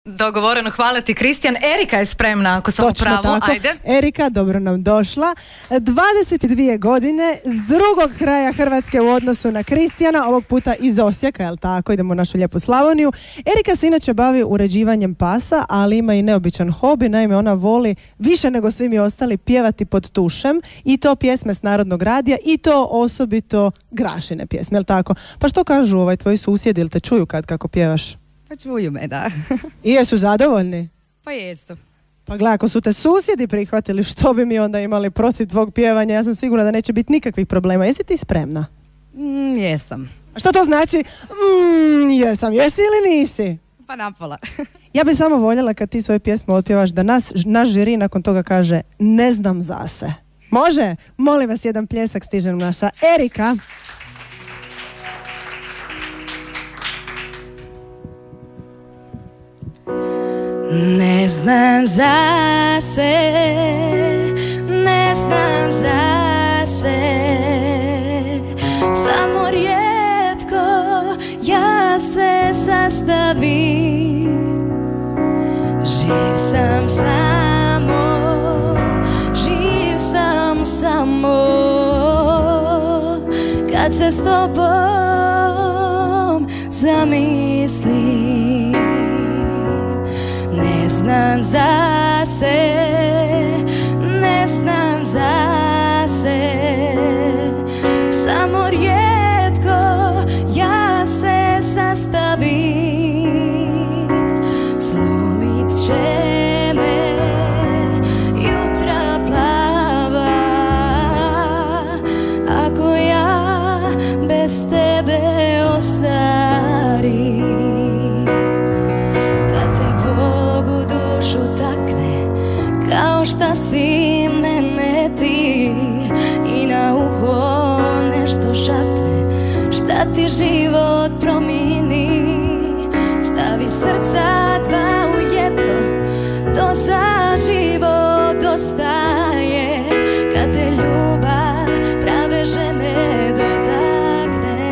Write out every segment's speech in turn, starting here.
Dogovoreno, hvala ti Kristijan. Erika je spremna, ako sam u pravu. Tako. Ajde. Erika, dobro nam došla. 22 godine, s drugog kraja Hrvatske u odnosu na Kristijana, ovog puta iz Osijeka, jel tako? Idemo u našu lijepu Slavoniju. Erika se inače bavi uređivanjem pasa, ali ima i neobičan hobi. Naime, ona voli više nego svi mi ostali pjevati pod tušem, i to pjesme s Narodnog radija, i to osobito Grašine pjesme, jel tako? Pa što kažu tvoji susjedi, ili te čuju kako pjevaš? Pa čuju me, da. I jesu zadovoljni? Pa jesu. Pa gledaj, ako su te susjedi prihvatili, što bi mi onda imali protiv tvog pjevanja? Ja sam sigurna da neće biti nikakvih problema. Jesi ti spremna? Jesam. A što to znači? Jesam. Jesi ili nisi? Pa napola. Ja bih samo voljela kad ti svoje pjesme otpjevaš da naš žiri nakon toga kaže ne znam za se. Može? Molim vas, jedan pljesak, stiže naša Erika. Ne znam za se, ne znam za se, samo rijetko ja se sastavim. Živ sam samo, kad se s tobom zamislim. Ne znam za se, ne znam za se, samo rijetko ja se sastavim. Slomit će me jutra plava, ako ja bez tebe ostarim. Kao šta si mene ti i na uho nešto šapne, šta ti život promini. Stavi srca dva u jedno, to za život ostaje. Kad te ljubav prave žene dotakne.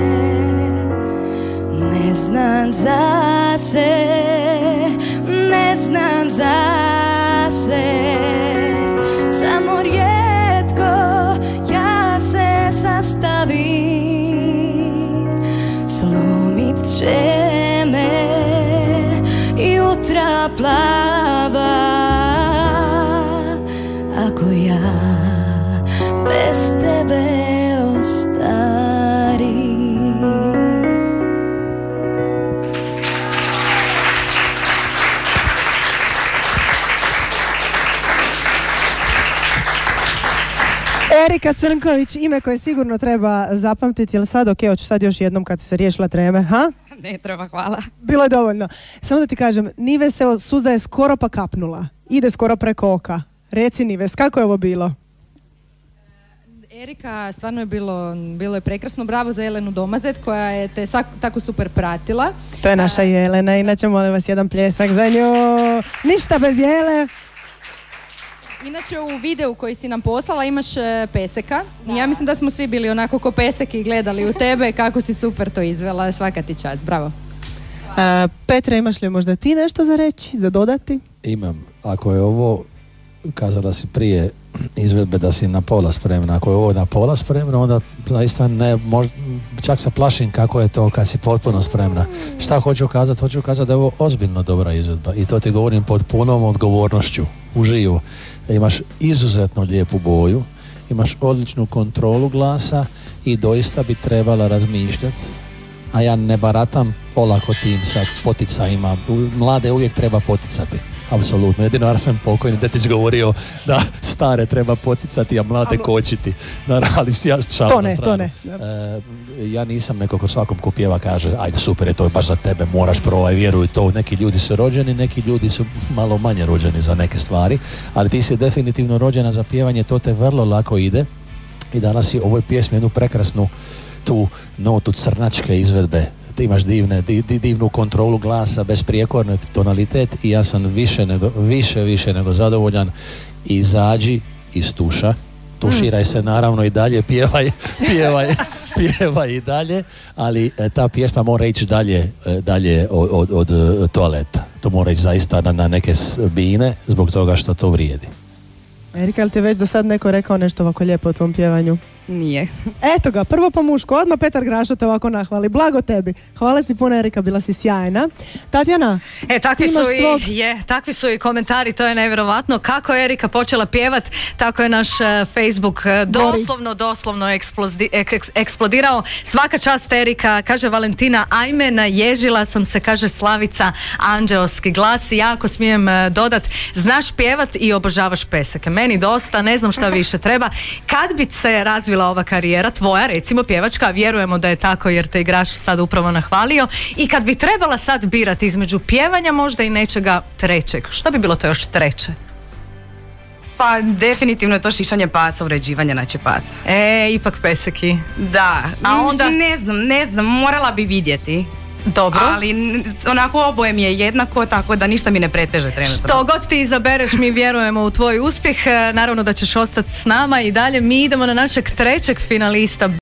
Ne znam za se, ne znam za se, samo rijetko ja se sastavim. Slomit će me jutra plava, ako ja bez tebe ostarim. Erika Crnković, ime koje sigurno treba zapamtiti, jel sad hoću sad još jednom kad si se riješila treme, ha? Ne treba, hvala. Bilo je dovoljno. Samo da ti kažem, Nives, evo, suza je skoro pa kapnula. Ide skoro preko oka. Reci Nives, kako je ovo bilo? Erika, stvarno je bilo je prekrasno. Bravo za Jelenu Domazet koja je te tako super pratila. To je naša Jelena, inače molim vas jedan pljesak za nju. Ništa bez Jele. Inače u videu koji si nam poslala imaš peseka. Da. Ja mislim da smo svi bili onako ko pesek i gledali u tebe kako si super to izvela. Svaka ti čast, bravo. Petra, imaš li možda ti nešto za reći, za dodati? Imam. Ako je ovo, kazala si prije izvedbe da si na pola spremna. Ako je ovo na pola spremna, onda zaista ne, čak se plašim kako je to kad si potpuno spremna. Šta hoću kazati? Hoću kazati da je ovo ozbiljno dobra izvedba i to ti govorim pod punom odgovornošću, uživo. Imaš izuzetno lijepu boju, imaš odličnu kontrolu glasa i doista bi trebala razmišljati, a ja ne baratam olako tim sa poticajima. Mlade uvijek treba poticati. Apsolutno, jedino Arsen pokojni da ti izgovorio da stare treba poticati, a mlade kočiti. Ali ja šalim na stranu. To ne. Ja nisam neko ko svakom ko pjeva kaže ajde super je to baš za tebe, moraš probaj, vjeruj to. Neki ljudi su rođeni, neki ljudi su malo manje rođeni za neke stvari, ali ti si definitivno rođena za pjevanje, to te vrlo lako ide i danas si ovoj pjesmi jednu prekrasnu tu notu crnačke izvedbe. Ti imaš divnu kontrolu glasa, besprijekorni tonalitet i ja sam više nego zadovoljan. Izađi iz tuša, tuširaj se naravno i dalje, pjevaj i dalje, ali ta pjesma mora ići dalje od toaleta. to mora ići zaista na neke bine zbog toga što to vrijedi. Erika, li ti je već do sad neko rekao nešto ovako lijepo o tvom pjevanju? Nije. Eto ga, prvo po muško, odmah Petar Grašo te ovako nahvali. Blago tebi. Hvala ti puno, Erika, bila si sjajna. Tatjana, takvi su i komentari, to je nevjerovatno. Kako je Erika počela pjevat, tako je naš Facebook doslovno eksplodirao. Svaka čast Erika, kaže Valentina, ajme naježila sam se, kaže Slavica, anđeoski glas. I ja ako smijem dodat, znaš pjevat i obožavaš peseke. Meni dosta, ne znam šta više treba. Kad bi se razvila ova karijera, tvoja recimo pjevačka, vjerujemo da je tako jer te igraš sad upravo nahvalio, i kad bi trebala sad birati između pjevanja možda i nečega trećeg, što bi bilo to još treće? Pa definitivno je to šišanje pasa, uređivanje naće pasa. Ipak peseki. Da, a onda ne znam, morala bi vidjeti. Dobro. Ali onako oboje mi je jednako, tako da ništa mi ne preteže trenutno. Što god ti izabereš, mi vjerujemo u tvoj uspjeh. Naravno da ćeš ostati s nama i dalje. Mi idemo na našeg trećeg finalista.